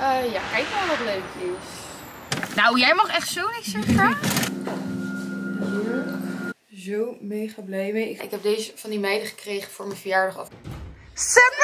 Ja, kijk maar wat leuk is. Nou, jij mag echt zo niks zeggen. Zo mega blij mee. Ik heb deze van die meiden gekregen voor mijn verjaardag af. Surprise!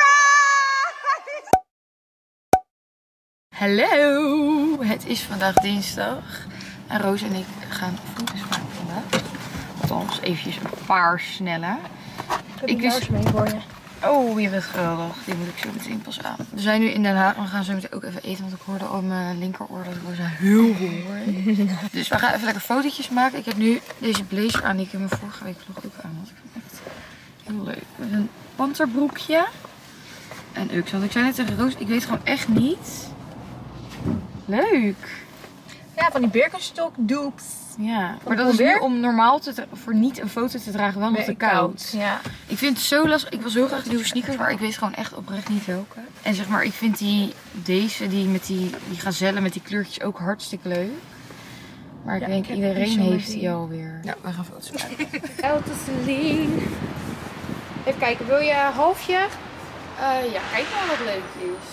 Hallo! Het is vandaag dinsdag. En Roos en ik gaan foto's maken vandaag. Althans, eventjes een paar snelle. Ik heb mee voor je. Oh, je bent geweldig. Die moet ik zo meteen pas aan. We zijn nu in Den Haag en we gaan zo meteen ook even eten. Want ik hoorde al mijn linkeroor dat ik was heel hongerig. Dus we gaan even lekker fotootjes maken. Ik heb nu deze blazer aan die ik in mijn vorige week vlog ook aan had. Ik vind het echt heel leuk. Met een panterbroekje. En ook, want ik zei net tegen Roos, ik weet gewoon echt niet. Leuk. Ja, van die Birkenstock dupes. Ja, maar dat is nu om normaal voor niet een foto te dragen wel nog te koud. Ja. Ik vind het zo lastig. Ik wil zo graag nieuwe sneakers, maar ik weet gewoon echt oprecht niet welke. En zeg maar, ik vind deze met die gazellen met die kleurtjes ook hartstikke leuk. Maar ik denk iedereen heeft die alweer. Ja, we gaan foto's maken. Elke Celine. Even kijken, wil je een halfje? Ja, kijk maar wat leuk is.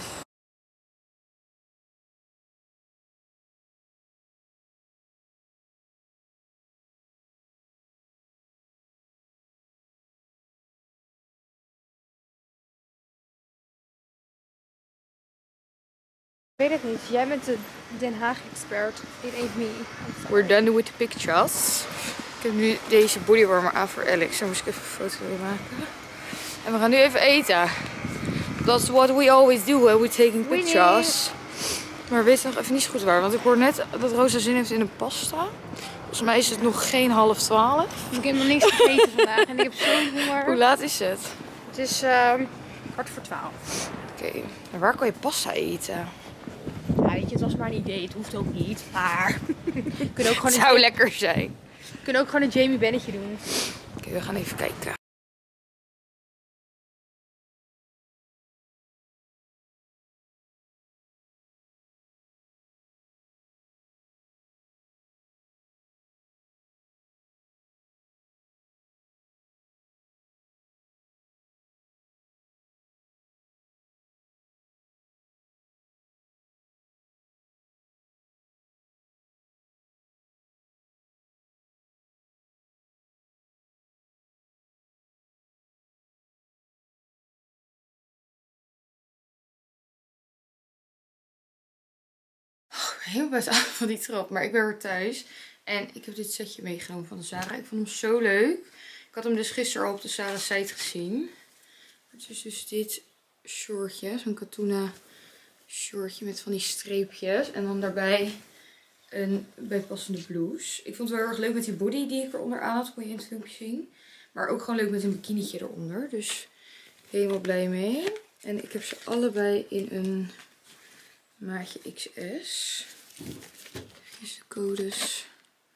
Ik weet het niet. Jij bent de Den Haag expert. It ain't me. We're done with the pictures. Ik heb nu deze bodywarmer aan voor Alex. Daar moest ik even een foto mee maken. En we gaan nu even eten. That's what we always do when we're taking pictures. Maar weet nog even niet zo goed waar. Want ik hoor net dat Rosa zin heeft in een pasta. Volgens mij is het nog geen 11:30. Ik heb nog niks gegeten vandaag en ik heb zo'n honger. Hoe laat is het? Het is 11:15. Oké, en waar kan je pasta eten? Ja, weet je, het was maar een idee. Het hoeft ook niet. Maar we kunnen ook gewoon Het zou lekker zijn. een Jamie Bennetje doen. Oké, we gaan even kijken. Heel best aan van die trap, maar ik ben weer thuis. En ik heb dit setje meegenomen van de Zara. Ik vond hem zo leuk. Ik had hem dus gisteren al op de Zara site gezien. Het is dus dit shortje, zo'n katoenen shortje met van die streepjes. En dan daarbij een bijpassende blouse. Ik vond het wel heel erg leuk met die body die ik eronder aan had. Kon je in het filmpje zien. Maar ook gewoon leuk met een bikinietje eronder. Dus helemaal blij mee. En ik heb ze allebei in een maatje XS. Even de codes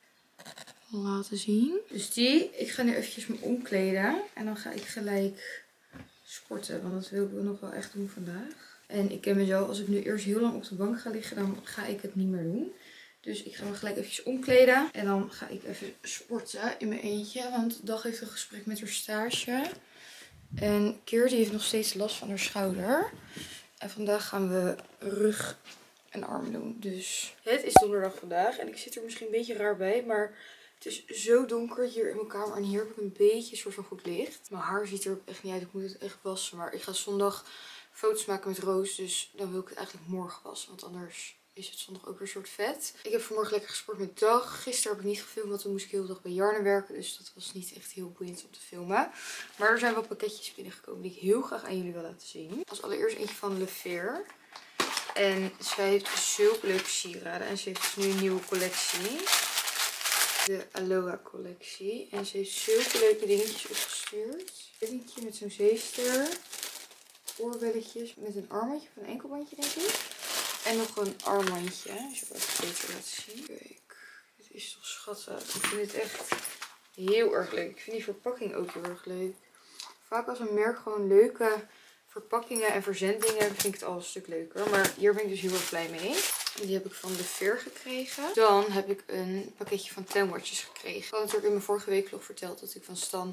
laten zien. Dus ik ga nu eventjes me omkleden. En dan ga ik gelijk sporten. Want dat wil ik nog wel echt doen vandaag. En ik ken mezelf, als ik nu eerst heel lang op de bank ga liggen, dan ga ik het niet meer doen. Dus ik ga me gelijk eventjes omkleden. En dan ga ik even sporten in mijn eentje. Want Dag heeft een gesprek met haar stage. En Keer die heeft nog steeds last van haar schouder. En vandaag gaan we rug en arm doen. Dus het is donderdag vandaag. En ik zit er misschien een beetje raar bij. Maar het is zo donker hier in mijn kamer. En hier heb ik een beetje een soort van goed licht. Mijn haar ziet er ook echt niet uit. Ik moet het echt wassen. Maar ik ga zondag foto's maken met Roos. Dus dan wil ik het eigenlijk morgen wassen. Want anders is het zondag ook weer een soort vet. Ik heb vanmorgen lekker gesport met Dag. Gisteren heb ik niet gefilmd. Want toen moest ik heel de dag bij Jarne werken. Dus dat was niet echt heel boeiend om te filmen. Maar er zijn wel pakketjes binnengekomen die ik heel graag aan jullie wil laten zien. Als allereerst eentje van Le Fer. En zij heeft zulke leuke sieraden. En ze heeft dus nu een nieuwe collectie. De Aloha collectie. En ze heeft zulke leuke dingetjes opgestuurd. Een dingetje met zo'n zeester. Oorbelletjes met een armbandje. Of een enkelbandje denk ik. En nog een armbandje. Dus ik wil even beter laten zien. Kijk. Dit is toch schattig. Ik vind het echt heel erg leuk. Ik vind die verpakking ook heel erg leuk. Vaak als een merk gewoon leuke verpakkingen en verzendingen vind ik het al een stuk leuker. Maar hier ben ik dus heel erg blij mee. Die heb ik van Le Fer gekregen. Dan heb ik een pakketje van Tenwatches gekregen. Ik had natuurlijk in mijn vorige weekvlog verteld dat ik van Stan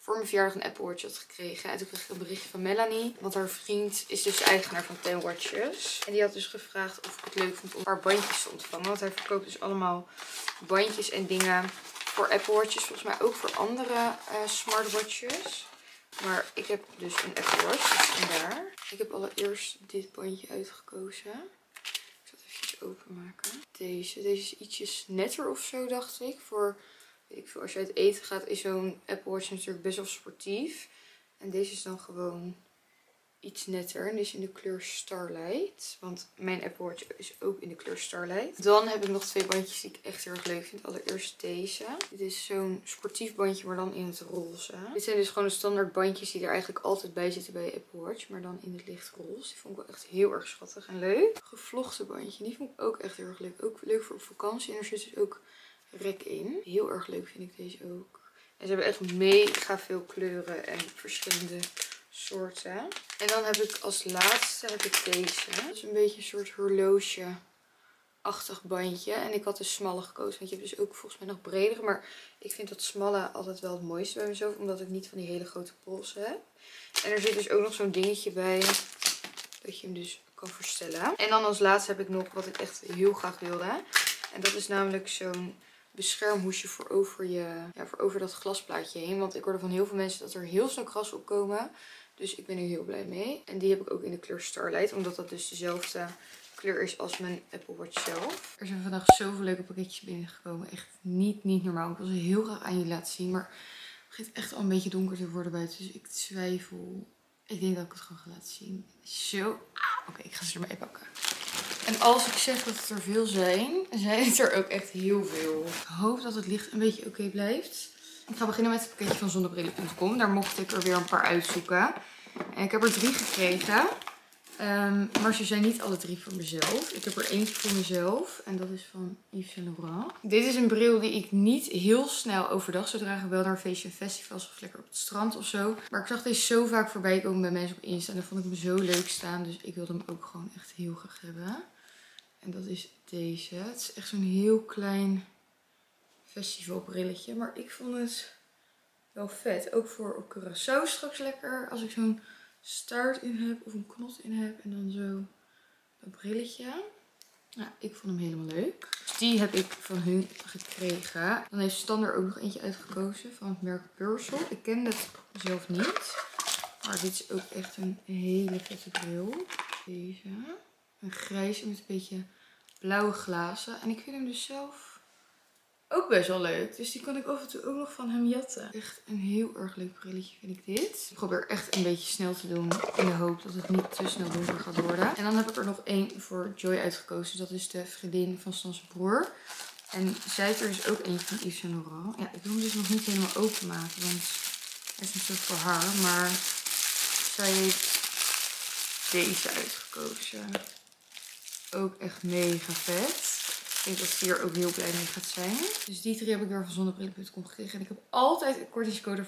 voor mijn verjaardag een Apple Watch had gekregen. En toen kreeg ik een berichtje van Melanie. Want haar vriend is dus eigenaar van 10 Watches. En die had dus gevraagd of ik het leuk vond om een paar bandjes te ontvangen. Want hij verkoopt dus allemaal bandjes en dingen voor Apple Watches. Volgens mij ook voor andere smartwatches. Maar ik heb dus een Apple Watch, dus vandaar. Ik heb allereerst dit bandje uitgekozen. Ik zal het even openmaken. Deze is ietsjes netter of zo, dacht ik. Voor, weet ik veel, als je uit eten gaat, is zo'n Apple Watch natuurlijk best wel sportief. En deze is dan gewoon iets netter. En die is in de kleur Starlight. Want mijn Apple Watch is ook in de kleur Starlight. Dan heb ik nog 2 bandjes die ik echt heel erg leuk vind. Allereerst deze. Dit is zo'n sportief bandje, maar dan in het roze. Dit zijn dus gewoon de standaard bandjes die er eigenlijk altijd bij zitten bij je Apple Watch. Maar dan in het lichtroze. Die vond ik wel echt heel erg schattig en leuk. Gevlochten bandje. Die vond ik ook echt heel erg leuk. Ook leuk voor op vakantie. En er zit dus ook rek in. Heel erg leuk vind ik deze ook. En ze hebben echt mega veel kleuren en verschillende soorten. En dan heb ik als laatste deze. Dat is een beetje een soort horloge-achtig bandje. En ik had de smalle gekozen. Want je hebt dus ook volgens mij nog bredere. Maar ik vind dat smalle altijd wel het mooiste bij mezelf. Omdat ik niet van die hele grote polsen heb. En er zit dus ook nog zo'n dingetje bij. Dat je hem dus kan verstellen. En dan als laatste heb ik nog wat ik echt heel graag wilde. En dat is namelijk zo'n beschermhoesje voor over dat glasplaatje heen. Want ik hoorde van heel veel mensen dat er heel snel krassen op komen. Dus ik ben er heel blij mee. En die heb ik ook in de kleur Starlight. Omdat dat dus dezelfde kleur is als mijn Apple Watch zelf. Er zijn vandaag zoveel leuke pakketjes binnengekomen. Echt niet normaal. Ik wil ze heel graag aan jullie laten zien. Maar het begint echt al een beetje donker te worden buiten. Dus ik twijfel. Ik denk dat ik het gewoon ga laten zien. Zo. Oké, ik ga ze erbij pakken. En als ik zeg dat het er veel zijn het er ook echt heel veel. Ik hoop dat het licht een beetje oké blijft. Ik ga beginnen met het pakketje van zonnebrillen.com. Daar mocht ik er weer een paar uitzoeken. En ik heb er 3 gekregen. Maar ze zijn niet alle 3 voor mezelf. Ik heb er eentje voor mezelf. En dat is van Yves Saint Laurent. Dit is een bril die ik niet heel snel overdag zou dragen. Wel naar een feestje en festivals of lekker op het strand of zo. Maar ik zag deze zo vaak voorbij komen bij mensen op Insta. En dan vond ik hem zo leuk staan. Dus ik wilde hem ook gewoon echt heel graag hebben. En dat is deze. Het is echt zo'n heel klein festivalbrilletje. Maar ik vond het wel vet. Ook voor op Curaçao straks lekker. Als ik zo'n staart in heb of een knot in heb. En dan zo dat brilletje. Nou, ik vond hem helemaal leuk. Dus die heb ik van hun gekregen. Dan heeft Stan er ook nog eentje uitgekozen van het merk Purcell. Ik ken het zelf niet. Maar dit is ook echt een hele vette bril. Deze. Een grijze met een beetje blauwe glazen. En ik vind hem dus zelf ook best wel leuk. Dus die kan ik af en toe ook nog van hem jatten. Echt een heel erg leuk brilletje vind ik dit. Ik probeer echt een beetje snel te doen. In de hoop dat het niet te snel donker gaat worden. En dan heb ik er nog 1 voor Joy uitgekozen. Dat is de vriendin van Stan's broer. En zij heeft er dus ook eentje van Yves Saint Laurent. Ja, ik wil hem dus nog niet helemaal openmaken. Want het is natuurlijk voor haar. Maar zij heeft deze uitgekozen. Ook echt mega vet. Ik denk dat ze hier ook heel blij mee gaat zijn. Dus die 3 heb ik weer van zonnebrillen.com gekregen. En ik heb altijd een kortingscode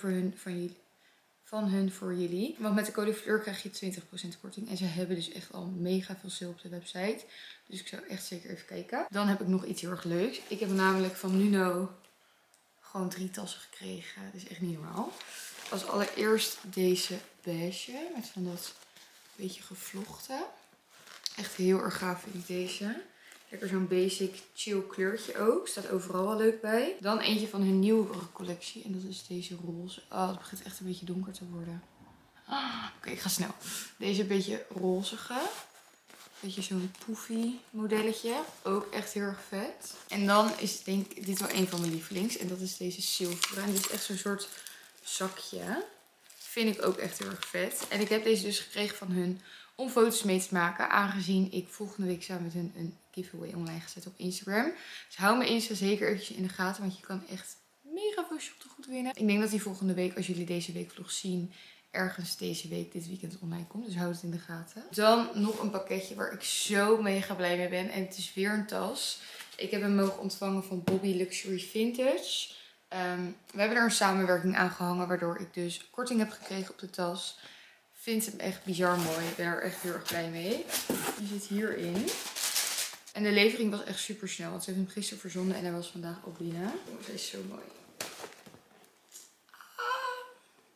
van hun voor jullie. Want met de code FLEUR krijg je 20% korting. En ze hebben dus echt al mega veel sale op de website. Dus ik zou echt zeker even kijken. Dan heb ik nog iets heel erg leuks. Ik heb namelijk van Nuno gewoon 3 tassen gekregen. Dat is echt niet normaal. Als allereerst deze beige. Met van dat beetje gevlochten. Echt heel erg gaaf vind ik deze. Lekker zo'n basic chill kleurtje ook. Staat overal wel leuk bij. Dan eentje van hun nieuwere collectie. En dat is deze roze. Oh, het begint echt een beetje donker te worden. Oké, ik ga snel. Deze een beetje rozige. Beetje zo'n poefy modelletje. Ook echt heel erg vet. En dan is denk ik dit wel een van mijn lievelings. En dat is deze zilveren. En dit is echt zo'n soort zakje. Vind ik ook echt heel erg vet. En ik heb deze dus gekregen van hun om foto's mee te maken. Aangezien ik volgende week samen met hun een giveaway online ga zetten op Instagram. Dus hou me Insta zeker eventjes in de gaten. Want je kan echt mega veel shoptegoed winnen. Ik denk dat die volgende week, als jullie deze weekvlog zien, ergens deze week, dit weekend online komt. Dus houd het in de gaten. Dan nog een pakketje waar ik zo mega blij mee ben. En het is weer een tas. Ik heb hem mogen ontvangen van Bobby Luxury Vintage. We hebben er een samenwerking aan gehangen. Waardoor ik dus korting heb gekregen op de tas. Vind hem echt bizar mooi. Ik ben er echt heel erg blij mee. Die zit hierin. En de levering was echt super snel. Want ze heeft hem gisteren verzonden en hij was vandaag al binnen. Oh, hij is zo mooi.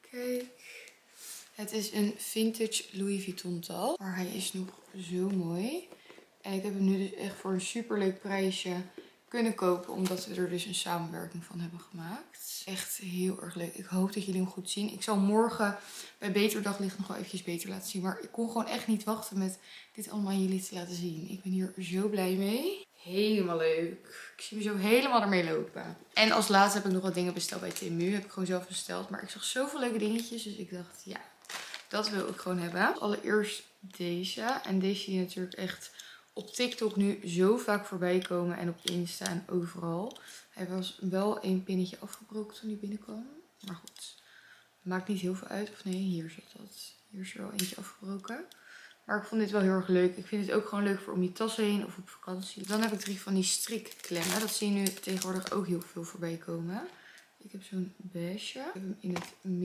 Kijk. Het is een vintage Louis Vuitton tas. Maar hij is nog zo mooi. En ik heb hem nu dus echt voor een superleuk prijsje kunnen kopen. Omdat we er dus een samenwerking van hebben gemaakt. Echt heel erg leuk. Ik hoop dat jullie hem goed zien. Ik zal morgen bij Beter Daglicht nog wel eventjes beter laten zien. Maar ik kon gewoon echt niet wachten met dit allemaal aan jullie te laten zien. Ik ben hier zo blij mee. Helemaal leuk. Ik zie me zo helemaal ermee lopen. En als laatste heb ik nog wat dingen besteld bij Temu. Heb ik gewoon zelf besteld. Maar ik zag zoveel leuke dingetjes. Dus ik dacht, ja, dat wil ik gewoon hebben. Allereerst deze. En deze zie je natuurlijk echt op TikTok nu zo vaak voorbij komen. En op Insta en overal. Hij was wel een pinnetje afgebroken toen hij binnenkwam. Maar goed, maakt niet heel veel uit. Of nee, hier zit dat. Hier is er wel eentje afgebroken. Maar ik vond dit wel heel erg leuk. Ik vind het ook gewoon leuk voor om je tas heen of op vakantie. Dan heb ik 3 van die strikklemmen. Dat zie je nu tegenwoordig ook heel veel voorbij komen. Ik heb zo'n beige. Ik heb hem in het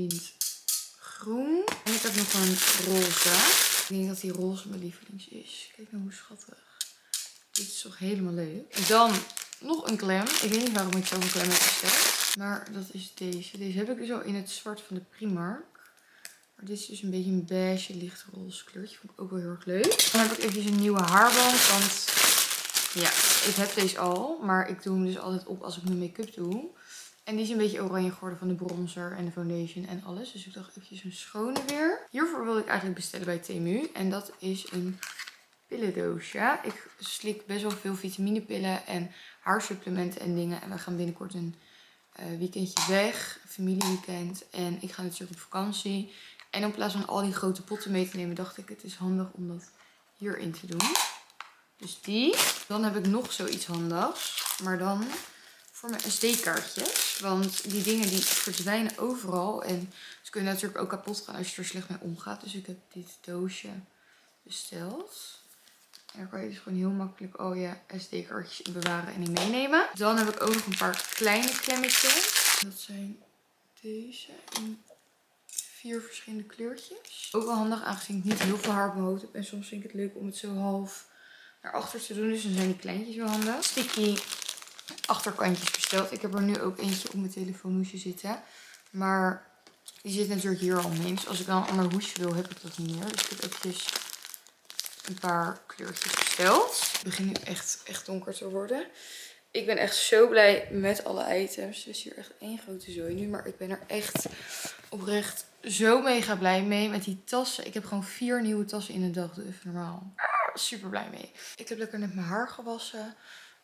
mintgroen. En ik heb nog een roze. Ik denk dat die roze mijn lievelings is. Kijk nou hoe schattig. Dit is toch helemaal leuk. Dan nog een klem. Ik weet niet waarom ik zo'n klem heb besteld. Maar dat is deze. Deze heb ik dus al in het zwart van de Primark. Maar dit is dus een beetje een beige, lichtroze kleurtje. Vond ik ook wel heel erg leuk. Dan heb ik even een nieuwe haarband. Want ja, ik heb deze al. Maar ik doe hem dus altijd op als ik mijn make-up doe. En die is een beetje oranje geworden van de bronzer en de foundation en alles. Dus ik dacht eventjes een schone weer. Hiervoor wilde ik eigenlijk bestellen bij Temu. En dat is een pillendoosje. Ik slik best wel veel vitaminepillen en haarsupplementen en dingen. En we gaan binnenkort een weekendje weg. Een familieweekend. En ik ga natuurlijk op vakantie. En in plaats van al die grote potten mee te nemen, dacht ik het is handig om dat hierin te doen. Dus die. Dan heb ik nog zoiets handigs. Maar dan voor mijn SD-kaartjes. Want die dingen die verdwijnen overal. En ze kunnen natuurlijk ook kapot gaan als je er slecht mee omgaat. Dus ik heb dit doosje besteld. En daar kan je dus gewoon heel makkelijk al je SD-kaartjes in bewaren en in meenemen. Dan heb ik ook nog een paar kleine klemmetjes. Dat zijn deze in 4 verschillende kleurtjes. Ook wel handig aangezien ik niet heel veel haar op mijn hoofd heb. En soms vind ik het leuk om het zo half naar achter te doen. Dus dan zijn die kleintjes wel handig. Sticky achterkantjes besteld. Ik heb er nu ook eentje op mijn telefoonhoesje zitten. Maar die zit natuurlijk hier al mee. Dus als ik dan een ander hoesje wil, heb ik dat niet meer. Dus ik heb eventjes een paar kleurtjes besteld. Het begint nu echt donker te worden. Ik ben echt zo blij met alle items. Het is hier echt één grote zooi nu. Maar ik ben er echt oprecht zo mega blij mee met die tassen. Ik heb gewoon 4 nieuwe tassen in een dag. Doe even normaal. Super blij mee. Ik heb lekker net mijn haar gewassen.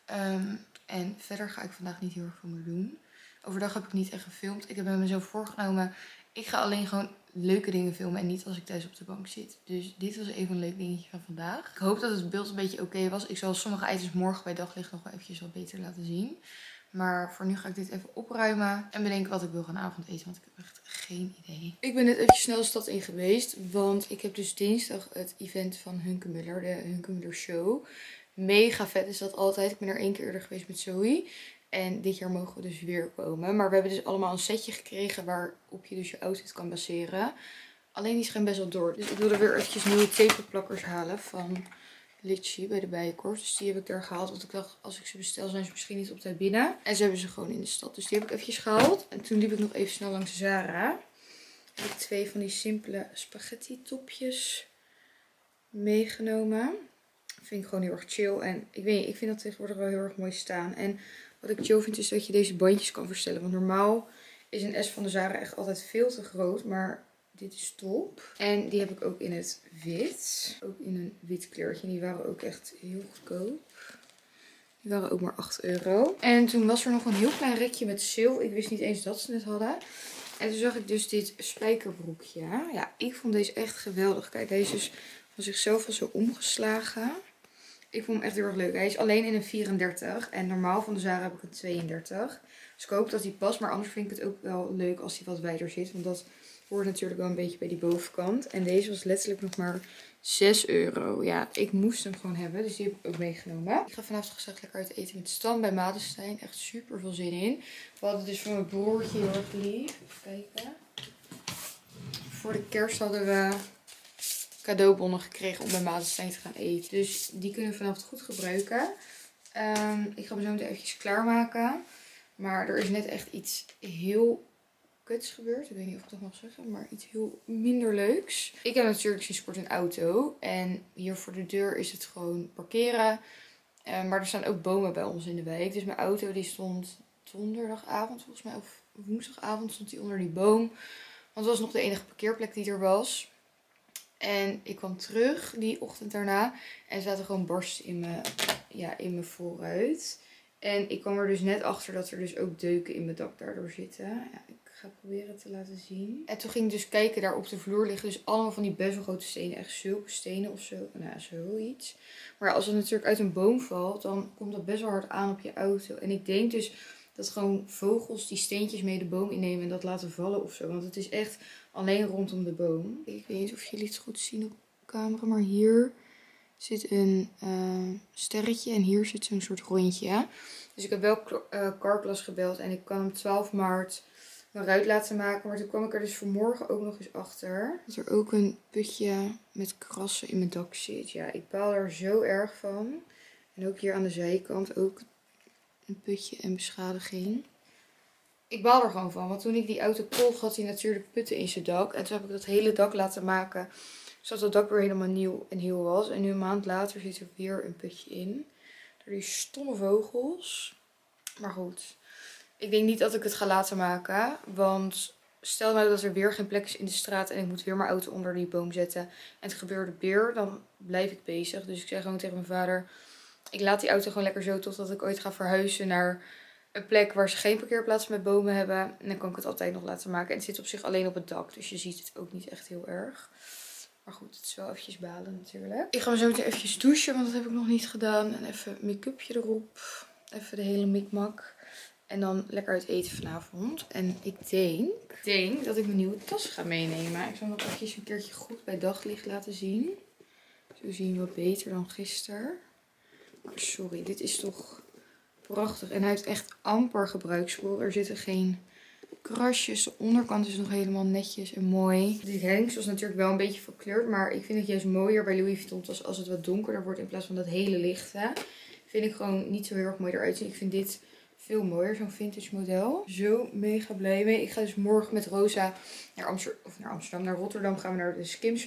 En verder ga ik vandaag niet heel erg veel meer doen. Overdag heb ik niet echt gefilmd. Ik heb bij mezelf voorgenomen. Ik ga alleen gewoon leuke dingen filmen en niet als ik thuis op de bank zit. Dus dit was even een leuk dingetje van vandaag. Ik hoop dat het beeld een beetje oké was. Ik zal sommige items morgen bij daglicht nog wel eventjes wat beter laten zien. Maar voor nu ga ik dit even opruimen en bedenken wat ik wil gaan avondeten. Want ik heb echt geen idee. Ik ben net even snel de stad in geweest. Want ik heb dus dinsdag het event van Hunkemuller. De Hunkemuller Show. Mega vet is dat altijd. Ik ben er 1 keer eerder geweest met Zoe. En dit jaar mogen we dus weer komen. Maar we hebben dus allemaal een setje gekregen waarop je dus je outfit kan baseren. Alleen die schijnt best wel door. Dus ik wilde weer eventjes nieuwe tapeplakkers halen van Litchi bij de Bijenkorf. Dus die heb ik daar gehaald. Want ik dacht, als ik ze bestel zijn ze misschien niet op tijd binnen. En ze hebben ze gewoon in de stad. Dus die heb ik eventjes gehaald. En toen liep ik nog even snel langs Zara. Heb ik 2 van die simpele spaghetti topjes meegenomen. Vind ik gewoon heel erg chill. En ik weet niet, ik vind dat tegenwoordig wel heel erg mooi staan. En wat ik chill vind is dat je deze bandjes kan verstellen. Want normaal is een S van de Zara echt altijd veel te groot. Maar dit is top. En die heb ik ook in het wit. Ook in een wit kleurtje. Die waren ook echt heel goedkoop. Die waren ook maar €8. En toen was er nog een heel klein rekje met sale. Ik wist niet eens dat ze het hadden. En toen zag ik dus dit spijkerbroekje. Ja, ik vond deze echt geweldig. Kijk, hij is dus van zichzelf al zo omgeslagen. Ik vond hem echt heel erg leuk. Hij is alleen in een 34. En normaal van de Zara heb ik een 32. Dus ik hoop dat hij past. Maar anders vind ik het ook wel leuk als hij wat wijder zit. Want dat hoort natuurlijk wel een beetje bij die bovenkant. En deze was letterlijk nog maar €6. Ja, ik moest hem gewoon hebben. Dus die heb ik ook meegenomen. Ik ga vanavond gezellig lekker uit eten met Stan bij Madenstein. Echt super veel zin in. We hadden dus van mijn broertje heel erg lief. Even kijken. Voor de kerst hadden we cadeaubonnen gekregen om bij Madenstein te gaan eten. Dus die kunnen we vanavond goed gebruiken. Ik ga me zo meteen eventjes klaarmaken. Maar er is net echt iets heel kuts gebeurd. Ik weet niet of ik dat mag zeggen, maar iets heel minder leuks. Ik heb natuurlijk sinds kort een auto. En hier voor de deur is het gewoon parkeren. Maar er staan ook bomen bij ons in de wijk. Dus mijn auto die stond donderdagavond volgens mij, of woensdagavond stond die onder die boom. Want het was nog de enige parkeerplek die er was. En ik kwam terug die ochtend daarna. En er zaten gewoon barsten in mijn voorruit. En ik kwam er dus net achter dat er dus ook deuken in mijn dak daardoor zitten. Ja, ik ga proberen te laten zien. En toen ging ik dus kijken, daar op de vloer liggen dus allemaal van die best wel grote stenen. Echt zulke stenen of zo. Nou, zoiets. Maar ja, als het natuurlijk uit een boom valt, dan komt dat best wel hard aan op je auto. En ik denk dus dat gewoon vogels die steentjes mee de boom innemen en dat laten vallen of zo. Want het is echt alleen rondom de boom. Ik weet niet of jullie het goed zien op camera, maar hier zit een sterretje en hier zit zo'n soort rondje. Dus ik heb wel Carglass gebeld en ik kan hem 12 maart mijn ruit laten maken. Maar toen kwam ik er dus vanmorgen ook nog eens achter dat er ook een putje met krassen in mijn dak zit. Ja, ik baal er zo erg van. En ook hier aan de zijkant ook een putje en beschadiging. Ik baal er gewoon van, want toen ik die auto kocht had hij natuurlijk putten in zijn dak. En toen heb ik dat hele dak laten maken, zodat het dak weer helemaal nieuw en heel was. En nu een maand later zit er weer een putje in. Door die stomme vogels. Maar goed, ik denk niet dat ik het ga laten maken. Want stel nou dat er weer geen plek is in de straat en ik moet weer mijn auto onder die boom zetten. En het gebeurde weer, dan blijf ik bezig. Dus ik zei gewoon tegen mijn vader, ik laat die auto gewoon lekker zo totdat ik ooit ga verhuizen naar een plek waar ze geen parkeerplaats met bomen hebben. En dan kan ik het altijd nog laten maken. En het zit op zich alleen op het dak, dus je ziet het ook niet echt heel erg. Maar goed, het is wel eventjes balen natuurlijk. Ik ga me zo meteen eventjes douchen, want dat heb ik nog niet gedaan. En even make-upje erop. Even de hele mikmak. En dan lekker uit eten vanavond. En ik denk dat ik mijn nieuwe tas ga meenemen. Ik zal hem nog eventjes een keertje goed bij daglicht laten zien. Zo zien we wat beter dan gisteren. Maar sorry, dit is toch prachtig. En hij heeft echt amper gebruiksvoer. Er zitten geen krasjes. De onderkant is nog helemaal netjes en mooi. Die hengst was natuurlijk wel een beetje verkleurd. Maar ik vind het juist mooier bij Louis Vuitton als het wat donkerder wordt in plaats van dat hele lichte. Vind ik gewoon niet zo heel erg mooi eruit zien. Ik vind dit veel mooier, zo'n vintage model. Zo mega blij mee. Ik ga dus morgen met Rosa naar Amsterdam, naar Rotterdam gaan we naar de Skims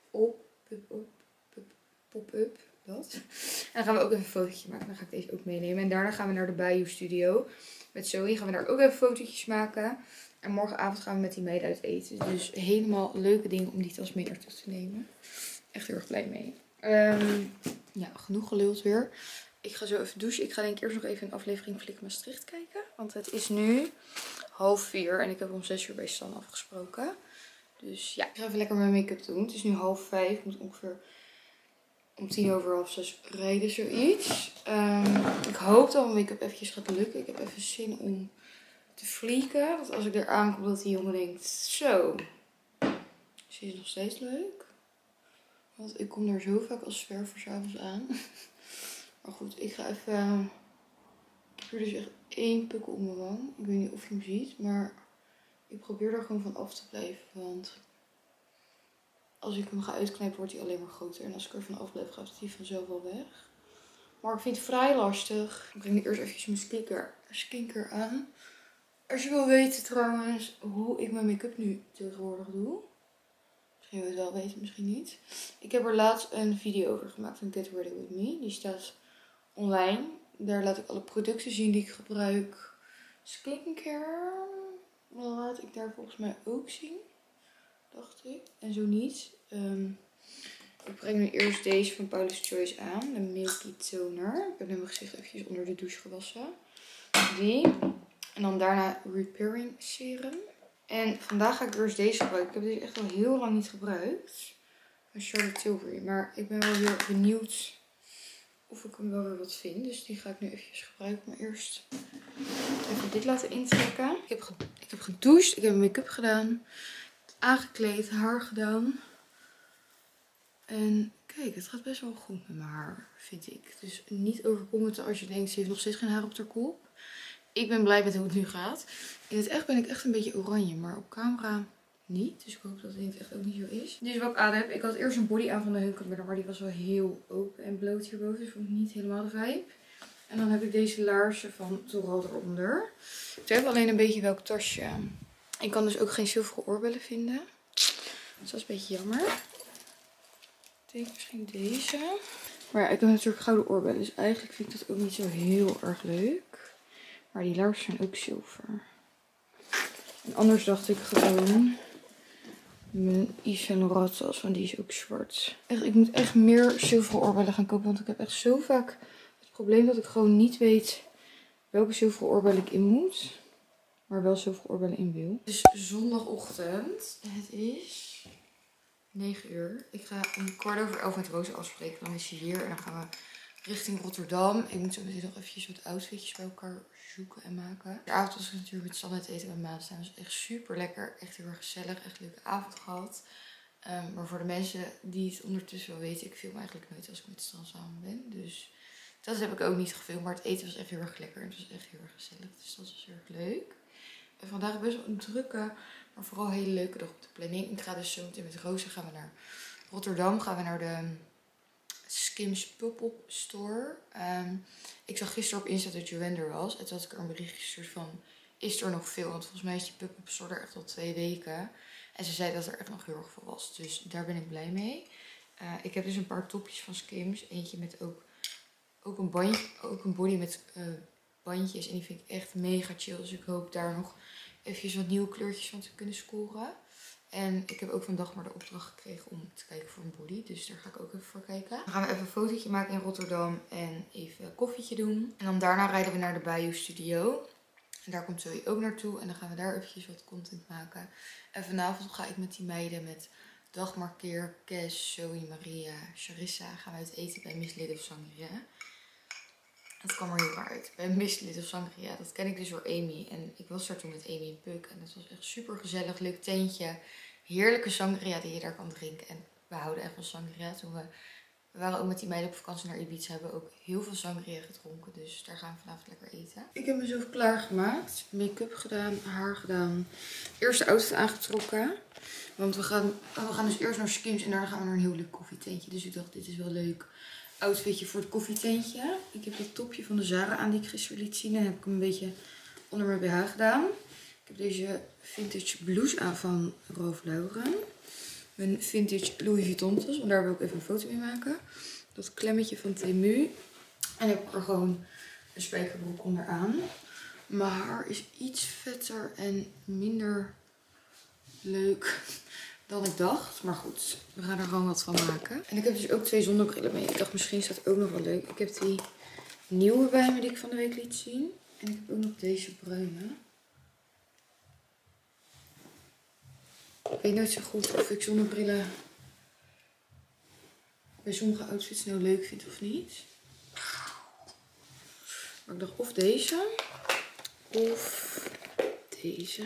pop-up. Dat. En dan gaan we ook even een fotootje maken. Dan ga ik deze ook meenemen. En daarna gaan we naar de Bayou Studio. Met Zoe gaan we daar ook even fotootjes maken. En morgenavond gaan we met die meiden uit eten. Dus helemaal leuke dingen om die tas mee naartoe te nemen. Echt heel erg blij mee. Ja, genoeg geluld weer. Ik ga zo even douchen. Ik ga denk ik eerst nog even een aflevering Flik Maastricht kijken. Want het is nu 3:30 en ik heb om 6 uur bij Stan afgesproken. Dus ja, ik ga even lekker mijn make-up doen. Het is nu 4:30. Ik moet ongeveer om 5:45 rijden, zoiets. Ik hoop dat mijn make-up eventjes gaat lukken. Ik heb even zin om te flieken. Dat als ik er aankom dat die jongen denkt, zo, ze is nog steeds leuk. Want ik kom daar zo vaak als zwerver 's avonds aan. Maar goed, ik ga even... Ik heb hier dus echt 1 pukkel op mijn wang. Ik weet niet of je hem ziet, maar ik probeer er gewoon van af te blijven. Want als ik hem ga uitknijpen, wordt hij alleen maar groter. En als ik er van af blijf, gaat hij vanzelf wel weg. Maar ik vind het vrij lastig. Ik breng nu eerst even mijn skincare aan. Als je wil weten trouwens hoe ik mijn make-up nu tegenwoordig doe. Misschien wil je het wel weten, misschien niet. Ik heb er laatst een video over gemaakt van Get Ready With Me. Die staat online. Daar laat ik alle producten zien die ik gebruik. Skincare laat ik daar volgens mij ook zien. Dacht ik. En zo niet. Ik breng nu eerst deze van Paula's Choice aan. De Milky Toner. Ik heb nu mijn gezicht eventjes onder de douche gewassen. Die. En dan daarna Repairing Serum. En vandaag ga ik eerst deze gebruiken. Ik heb deze echt al heel lang niet gebruikt. Van Charlotte Tilbury. Maar ik ben wel weer benieuwd of ik hem wel weer wat vind. Dus die ga ik nu eventjes gebruiken. Maar eerst even dit laten intrekken. Ik heb gedoucht. Ik heb mijn make-up gedaan. Aangekleed. Haar gedaan. En kijk, het gaat best wel goed met mijn haar, vind ik. Dus niet overkomen als je denkt, ze heeft nog steeds geen haar op haar kop. Ik ben blij met hoe het nu gaat. In het echt ben ik echt een beetje oranje, maar op camera niet. Dus ik hoop dat het in het echt ook niet zo is. Dit is wat ik aan heb. Ik had eerst een body aan van de Hunkemuller, maar die was wel heel open en bloot hierboven. Dus vond ik niet helemaal de vibe. En dan heb ik deze laarzen van Toral eronder. Ik twijfel alleen een beetje welk tasje Ik kan dus ook geen zilveren oorbellen vinden. Dus dat is een beetje jammer. Ik denk misschien deze. Maar ja, ik heb natuurlijk gouden oorbellen. Dus eigenlijk vind ik dat ook niet zo heel erg leuk. Maar die laarzen zijn ook zilver. En anders dacht ik gewoon mijn Yves Saint Laurent tas, want die is ook zwart. Echt, ik moet echt meer zilveren oorbellen gaan kopen. Want ik heb echt zo vaak het probleem dat ik gewoon niet weet welke zilveren oorbellen ik in moet. Maar wel zilveren oorbellen in wil. Het is zondagochtend. Het is 9 uur. Ik ga om 11:15 met Rosa afspreken. Dan is ze hier en dan gaan we richting Rotterdam. Ik moet zo meteen nog eventjes wat outfitjes bij elkaar zoeken en maken. De avond was ik natuurlijk met Sanne het eten bij Maat staan. Dat was echt super lekker. Echt heel erg gezellig. Echt een leuke avond gehad. Maar voor de mensen die het ondertussen wel weten. Ik film eigenlijk nooit als ik met Stan samen ben. Dus dat heb ik ook niet gefilmd. Maar het eten was echt heel erg lekker. En het was echt heel erg gezellig. Dus dat was heel erg leuk. En vandaag best wel een drukke, maar vooral een hele leuke dag op de planning. Ik ga dus zo meteen met Rosa gaan we naar Rotterdam. Gaan we naar de Skims Pop-up Store. Ik zag gisteren op Insta dat Joanne er was. En toen had ik er een bericht gestuurd van, is er nog veel? Want volgens mij is die Pop-up Store er echt al 2 weken. En ze zei dat er echt nog heel erg veel was. Dus daar ben ik blij mee. Ik heb dus een paar topjes van Skims. Eentje met ook een bandje, ook een body met bandjes. En die vind ik echt mega chill. Dus ik hoop daar nog eventjes wat nieuwe kleurtjes van te kunnen scoren. En ik heb ook van Dagmar de opdracht gekregen om te kijken voor een body. Dus daar ga ik ook even voor kijken. Dan gaan we even een fotootje maken in Rotterdam. En even een koffietje doen. En dan daarna rijden we naar de Bayou Studio. En daar komt Zoe ook naartoe. En dan gaan we daar eventjes wat content maken. En vanavond ga ik met die meiden, met Dagmar, Keer, Kes, Zoe, Maria, Charissa, gaan we uit eten bij Miss Little Sangria. Het kwam er heel raar uit. Bij Miss Little Sangria. Dat ken ik dus door Amy. En ik was daar toen met Amy en Puk. En het was echt super gezellig. Leuk tentje. Heerlijke sangria die je daar kan drinken. En we houden echt van sangria. We waren ook met die meiden op vakantie naar Ibiza. Hebben we ook heel veel sangria gedronken. Dus daar gaan we vanavond lekker eten. Ik heb mezelf klaargemaakt. Make-up gedaan. Haar gedaan. Eerste outfit aangetrokken. Want we gaan dus eerst naar Skims. En daarna gaan we naar een heel leuk koffietentje. Dus ik dacht, dit is wel leuk. Outfitje voor het koffietentje. Ik heb dit topje van de Zara aan die ik gisteren liet zien. En heb ik hem een beetje onder mijn BH gedaan. Ik heb deze vintage blouse aan van Ralph Lauren. Mijn vintage Louis Vuitton tas. Want daar wil ik even een foto mee maken. Dat klemmetje van Temu. En heb ik er gewoon een spijkerbroek onderaan. Mijn haar is iets vetter en minder leuk dan ik dacht. Maar goed, we gaan er gewoon wat van maken. En ik heb dus ook 2 zonnebrillen mee. Ik dacht, misschien is dat ook nog wel leuk. Ik heb die nieuwe bij me die ik van de week liet zien. En ik heb ook nog deze bruine. Ik weet nooit zo goed of ik zonnebrillen bij sommige outfits nou leuk vind of niet. Maar ik dacht of deze of deze.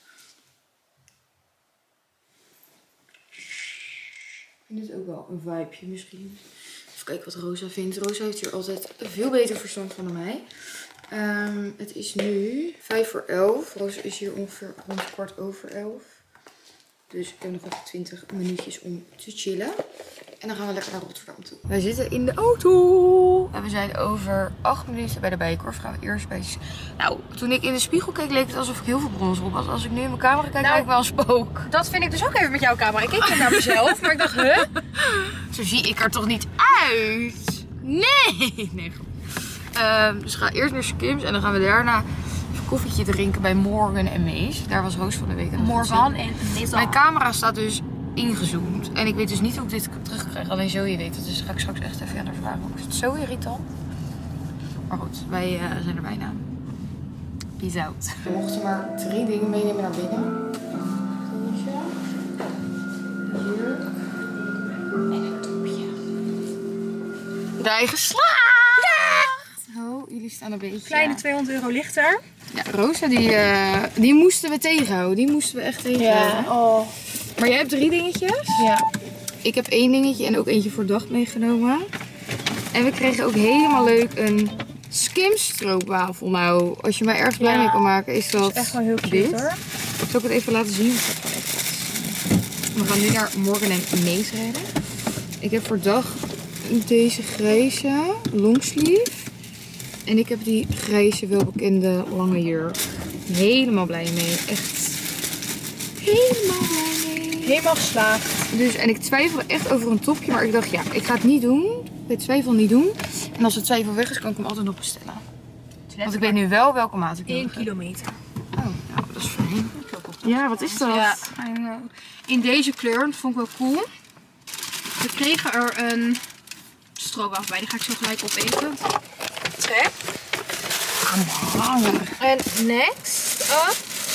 Ik vind dit ook wel een vibeje misschien. Even kijken wat Rosa vindt. Rosa heeft hier altijd veel beter verstand van dan mij. Het is nu 11:05. Rosa is hier ongeveer rond 11:15. Dus ik heb nog even 20 minuutjes om te chillen. En dan gaan we lekker naar Rotterdam toe. Wij zitten in de auto. En we zijn over 8 minuten bij de Bijenkorf. Gaan we eerst bij... Nou, toen ik in de spiegel keek, leek het alsof ik heel veel bronzer op had. Als ik nu in mijn camera kijk, lijkt ik wel een spook. Dat vind ik dus ook even met jouw camera. Ik keek naar mezelf, maar ik dacht, huh? Zo zie ik er toch niet uit? Nee. Nee, goed. Dus we gaan eerst naar Skims. En dan gaan we daarna even koffietje drinken bij Morgan en Mees. Daar was Roos van de week. Morgan en Mees. Mijn camera staat dus ingezoomd. En ik weet dus niet hoe ik dit terugkrijg. Alleen Zoe weet het. Dus ga ik straks echt even aan haar vragen. Ik vind het zo irritant. Maar goed, wij zijn er bijna. Peace out. We mochten maar 3 dingen meenemen naar binnen. Deze. Hier. En een topje. Rij geslaagd! Ja! Oh, jullie staan een beetje... Kleine €200 lichter. Ja, Rosa die moesten we tegenhouden. Die moesten we echt tegenhouden. Ja, oh. Maar jij hebt 3 dingetjes. Ja. Ik heb 1 dingetje en ook eentje voor de dag meegenomen. En we kregen ook helemaal leuk een Skims stroopwafel. Nou, als je mij ergens blij mee kan maken, is dat echt wel heel cute, dit. hoor. Zal ik het even laten zien? We gaan nu naar Morgan en Mees rijden. Ik heb voor dag deze grijze longsleeve. En ik heb die grijze welbekende lange jurk. Helemaal blij mee. Echt helemaal blij mee. Helemaal geslaagd. Dus, en ik twijfel echt over een topje, maar ik dacht ja, ik ga het niet doen. Ik twijfel niet doen. En als de twijfel weg is, kan ik hem altijd nog bestellen. Want ik weet nu wel welke maat ik wil. 1 kilometer. Oh, nou, dat is fijn. Ja, wat is dat? Ja, I know. In deze kleur, dat vond ik wel cool. We kregen er een stroopwafel bij, die ga ik zo gelijk opeten. Trek. En next up.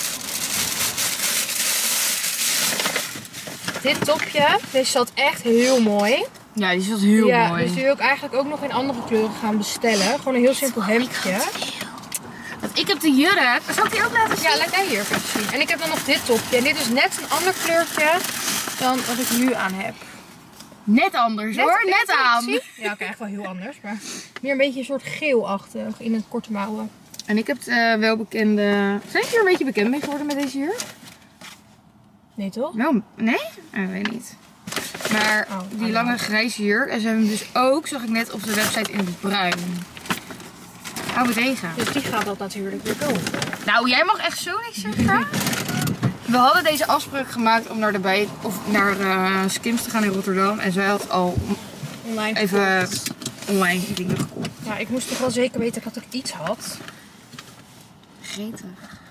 Dit topje, deze zat echt heel mooi. Ja, die is wel heel mooi. Dus die wil ik eigenlijk ook nog in andere kleuren gaan bestellen. Gewoon een heel simpel hemdje. Want ik heb de jurk. Zal ik die ook laten zien? Ja, laat jij hier even zien. En ik heb dan nog dit topje. En dit is net een ander kleurtje dan wat ik nu aan heb. Net anders hoor, net aan. Zie? Ja, oké, echt wel heel anders. Maar meer een beetje een soort geelachtig in een korte mouwen. En ik heb het wel bekende... Zijn jullie er een beetje bekend mee geworden met deze jurk? Nee toch? Wel, nee? Ik weet niet. Maar die lange grijze jurk. En ze hebben hem dus ook, zag ik net op de website, in het bruin. Hou me tegen. Dus die gaat dat natuurlijk weer komen. Nou, jij mag echt zo niks zeggen. We hadden deze afspraak gemaakt om naar Skims te gaan in Rotterdam. En zij had al Online even online dingen gekocht. Ja, ik moest toch wel zeker weten dat ik iets had. Gretig.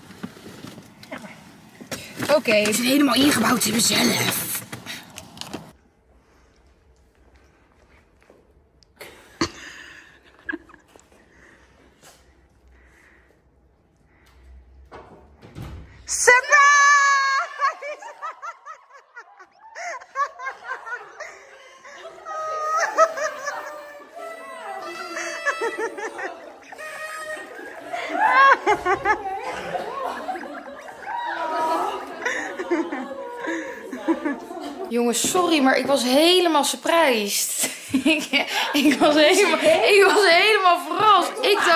Oké. Het is helemaal ingebouwd in mezelf. Jongens, sorry, maar ik was helemaal surprised. ik was helemaal verrast.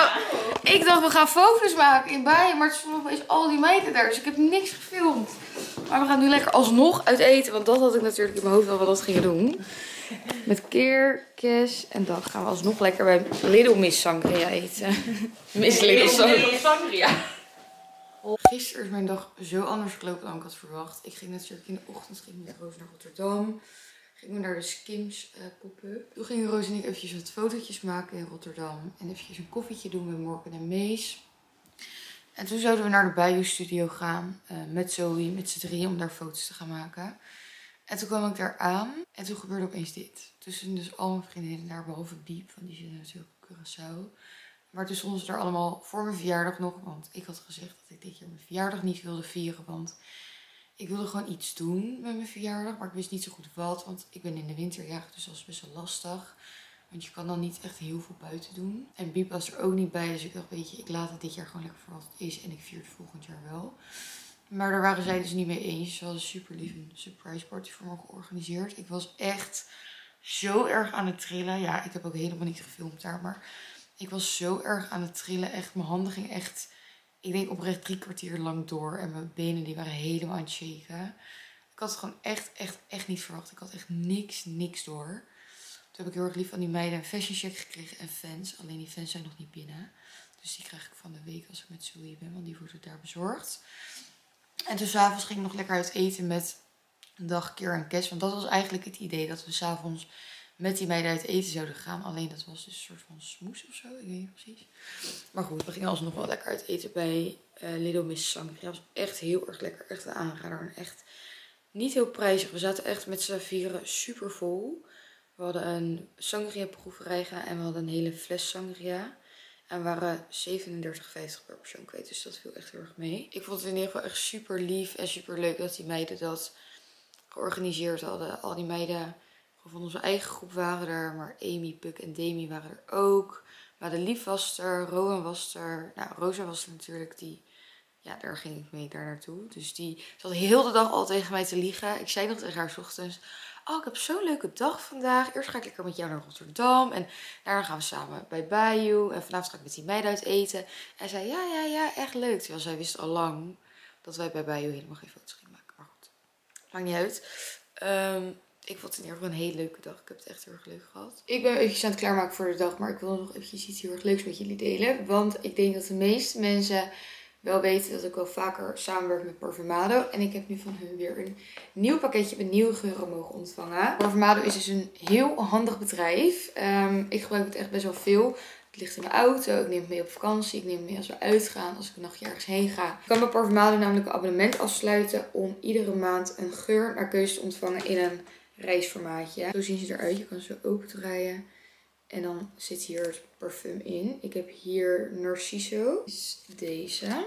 Ik dacht, we gaan foto's maken in Bijen, maar het stonden opeens al die meiden daar. Dus ik heb niks gefilmd. Maar we gaan nu lekker alsnog uit eten, want dat had ik natuurlijk in mijn hoofd al wat we dat gingen doen. Met Keer, Kes en dan gaan we alsnog lekker bij Little Miss Sangria eten. Miss Little Sangria. Gisteren is mijn dag zo anders gelopen dan ik had verwacht. Ik ging natuurlijk in de ochtend met Roos naar Rotterdam. Gingen we naar de Skims pop-up. Toen gingen Roos en ik eventjes wat fotootjes maken in Rotterdam. En eventjes een koffietje doen met Morgan en Mees. En toen zouden we naar de Bayou Studio gaan met Zoe, met z'n drieën, om daar foto's te gaan maken. En toen kwam ik daar aan en toen gebeurde opeens dit. Tussen dus al mijn vriendinnen daar, behalve Biep, want die zitten natuurlijk op Curaçao. Maar toen stonden ze daar allemaal voor mijn verjaardag nog. Want ik had gezegd dat ik dit jaar mijn verjaardag niet wilde vieren. Want ik wilde gewoon iets doen met mijn verjaardag. Maar ik wist niet zo goed wat. Want ik ben in de winterjarig, dus dat is best wel lastig. Want je kan dan niet echt heel veel buiten doen. En Biep was er ook niet bij. Dus ik dacht, weet je, ik laat het dit jaar gewoon lekker voor wat het is. En ik vier het volgend jaar wel. Maar daar waren zij dus niet mee eens. Ze hadden super lief een surprise party voor me georganiseerd. Ik was echt zo erg aan het trillen. Ja, ik heb ook helemaal niet gefilmd daar. Maar ik was zo erg aan het trillen. Echt, mijn handen gingen echt, ik denk oprecht 3 kwartier lang door. En mijn benen die waren helemaal aan het shaken. Ik had het gewoon echt niet verwacht. Ik had echt niks door. Toen heb ik heel erg lief van die meiden een fashion check gekregen en fans. Alleen die fans zijn nog niet binnen. Dus die krijg ik van de week als ik met Zoe ben. Want die wordt daar bezorgd. En toen s'avonds ging ik nog lekker uit eten met een dag Keer en Kes. Want dat was eigenlijk het idee, dat we s'avonds met die meiden uit eten zouden gaan. Alleen dat was dus een soort van smoes of zo. Ik weet niet precies. Maar goed, we gingen alsnog wel lekker uit eten bij Little Miss Sangria. Dat was echt heel erg lekker. Echt een aanrader. En echt niet heel prijzig. We zaten echt met z'n vieren super vol. We hadden een sangria proeverij gedaan en we hadden een hele fles sangria. En we waren 37,50 per persoon kwijt. Dus dat viel echt heel erg mee. Ik vond het in ieder geval echt super lief en super leuk dat die meiden dat georganiseerd hadden. Al die meiden van onze eigen groep waren er. Maar Amy, Puk en Demi waren er ook. Madelief was er. Rowan was er. Nou, Rosa was er natuurlijk. Ja, daar ging ik mee daar naartoe. Dus die zat heel de dag al tegen mij te liegen. Ik zei nog tegen haar 's ochtends: oh, ik heb zo'n leuke dag vandaag. Eerst ga ik lekker met jou naar Rotterdam. En daarna gaan we samen bij Bayou. En vanavond ga ik met die meiden uit eten. En zij, ja, echt leuk. Terwijl zij wist al lang dat wij bij Bayou helemaal geen foto's gingen maken. Maar goed, maakt niet uit. Ik vond het in ieder geval een hele leuke dag. Ik heb het echt heel erg leuk gehad. Ik ben eventjes aan het klaarmaken voor de dag. Maar ik wil nog eventjes iets heel erg leuks met jullie delen. Want ik denk dat de meeste mensen wel weten dat ik wel vaker samenwerk met Parfumado. En ik heb nu van hun weer een nieuw pakketje met nieuwe geuren mogen ontvangen. Parfumado is dus een heel handig bedrijf. Ik gebruik het echt best wel veel. Het ligt in mijn auto, ik neem het mee op vakantie, ik neem het mee als we uitgaan, als ik een nachtje ergens heen ga. Ik kan bij Parfumado namelijk een abonnement afsluiten om iedere maand een geur naar keuze te ontvangen in een reisformaatje. Zo zien ze eruit, je kan ze opendraaien. En dan zit hier het parfum in. Ik heb hier Narciso. Is deze.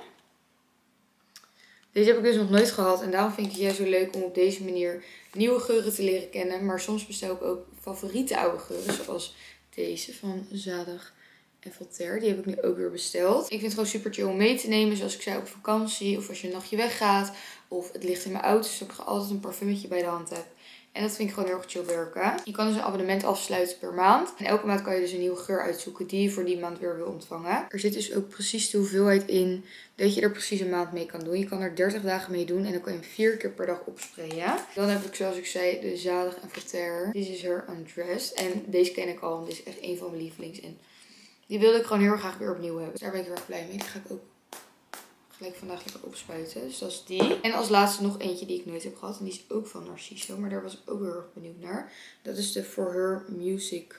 Deze heb ik dus nog nooit gehad. En daarom vind ik het juist zo leuk om op deze manier nieuwe geuren te leren kennen. Maar soms bestel ik ook favoriete oude geuren. Zoals deze van Zadig en Voltaire. Die heb ik nu ook weer besteld. Ik vind het gewoon super chill om mee te nemen. Zoals ik zei, op vakantie. Of als je een nachtje weggaat. Of het ligt in mijn auto. Dus ik altijd een parfumetje bij de hand heb. En dat vind ik gewoon heel erg chill werken. Je kan dus een abonnement afsluiten per maand. En elke maand kan je dus een nieuwe geur uitzoeken die je voor die maand weer wil ontvangen. Er zit dus ook precies de hoeveelheid in dat je er precies een maand mee kan doen. Je kan er 30 dagen mee doen en dan kan je hem 4 keer per dag opsprayen. Dan heb ik, zoals ik zei, de Zadig en Voltaire. Dit is Her Undressed. En deze ken ik al, want dit is echt een van mijn lievelings. En die wilde ik gewoon heel erg graag weer opnieuw hebben. Dus daar ben ik heel erg blij mee. Die ga ik ook gelijk vandaag lekker opspuiten. Dus dat is die. En als laatste nog eentje die ik nooit heb gehad. En die is ook van Narciso. Maar daar was ik ook heel erg benieuwd naar. Dat is de For Her Music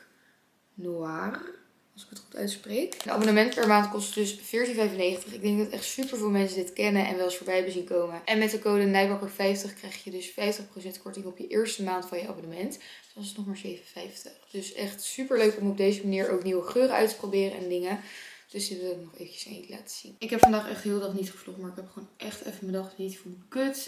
Noir. Als ik het goed uitspreek. Een abonnement per maand kost dus €14,95. Ik denk dat echt super veel mensen dit kennen en wel eens voorbij hebben zien komen. En met de code Nijbakker50 krijg je dus 50% korting op je eerste maand van je abonnement. Dus dat is nog maar €7,50. Dus echt super leuk om op deze manier ook nieuwe geuren uit te proberen en dingen. Dus die wil ik nog eventjes aan jullie laten zien. Ik heb vandaag echt heel de dag niet gevlogd. Maar ik heb gewoon echt even mijn dag niet. Ik voel me kut.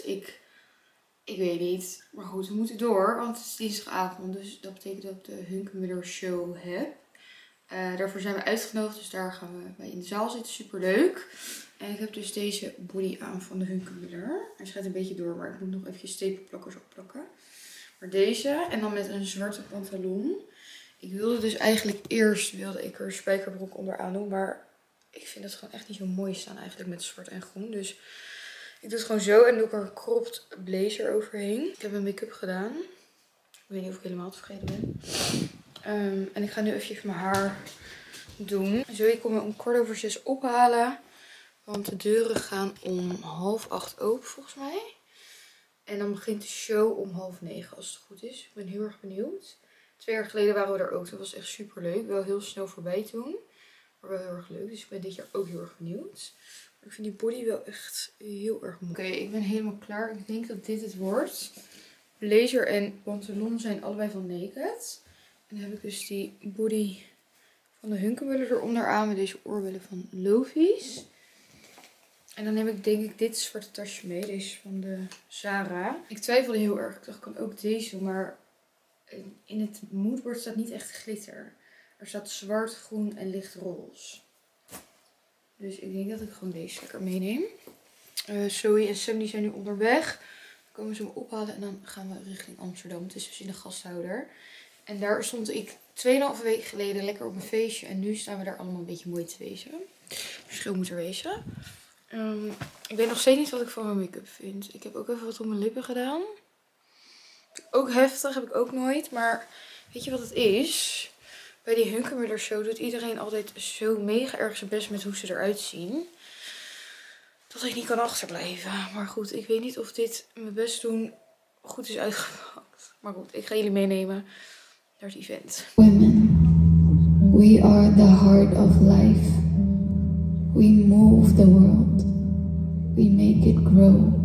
Ik weet niet. Maar goed, we moeten door. Want het is dinsdagavond. Dus dat betekent dat ik de Hunkemüller show heb. Daarvoor zijn we uitgenodigd. Dus daar gaan we bij in de zaal zitten. Super leuk. En ik heb dus deze body aan van de Hunkemüller. Hij schijnt een beetje door. Maar ik moet nog eventjes stapelplakkers opplakken. Maar deze. En dan met een zwarte pantalon. Ik wilde dus eigenlijk eerst er een spijkerbroek onderaan doen. Maar ik vind het gewoon echt niet zo mooi staan eigenlijk met zwart en groen. Dus ik doe het gewoon zo en doe ik er een cropped blazer overheen. Ik heb mijn make-up gedaan. Ik weet niet of ik helemaal tevreden ben. En ik ga nu even mijn haar doen. Zo, ik kom me om 6:15 ophalen. Want de deuren gaan om 7:30 open volgens mij. En dan begint de show om 8:30 als het goed is. Ik ben heel erg benieuwd. 2 jaar geleden waren we er ook. Dat was echt super leuk. Wel heel snel voorbij toen. Maar wel heel erg leuk. Dus ik ben dit jaar ook heel erg benieuwd. Maar ik vind die body wel echt heel erg mooi. Oké, ik ben helemaal klaar. Ik denk dat dit het wordt. Blazer en pantalon zijn allebei van Naked. En dan heb ik dus die body van de Hunkemüller eronder aan. Met deze oorbellen van Lovies. En dan neem ik denk ik dit zwarte tasje mee. Deze is van de Zara. Ik twijfelde heel erg. Ik dacht ik kan ook deze doen. Maar in het moodboard staat niet echt glitter. Er staat zwart, groen en licht roze. Dus ik denk dat ik gewoon deze lekker meeneem. Zoe en Sam die zijn nu onderweg. Dan komen ze me ophalen en dan gaan we richting Amsterdam. Het is dus in de gasthouder. En daar stond ik 2,5 weken geleden lekker op een feestje. En nu staan we daar allemaal een beetje mooi te wezen. Verschil moet er wezen. Ik weet nog steeds niet wat ik van mijn make-up vind. Ik heb ook even wat op mijn lippen gedaan. Ook heftig, heb ik ook nooit. Maar weet je wat het is? Bij die Hunkemüller show doet iedereen altijd zo mega erg zijn best met hoe ze eruit zien. Dat ik niet kan achterblijven. Maar goed, ik weet niet of dit mijn best doen goed is uitgepakt. Maar goed, ik ga jullie meenemen naar het event. Women, we are the heart of life. We move the world. We make it grow.